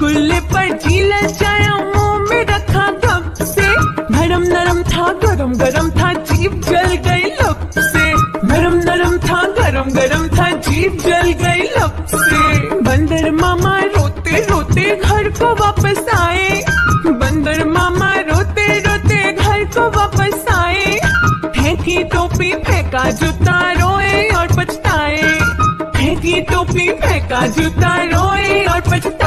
रसगुल्ले पर जी लजाया, मुंह में रखा कब से। नरम नरम था गरम गरम था, जीभ जल गई लब से। नरम नरम था गरम गरम था, जीभ जल गई लब से। बंदर मामा रोते रोते घर को वापस आए। बंदर मामा रोते रोते घर को वापस आए। फेंकी टोपी फेंका जूता, रोए और पछताए। फेंकी टोपी फेंका जूता, रोए और पछताए।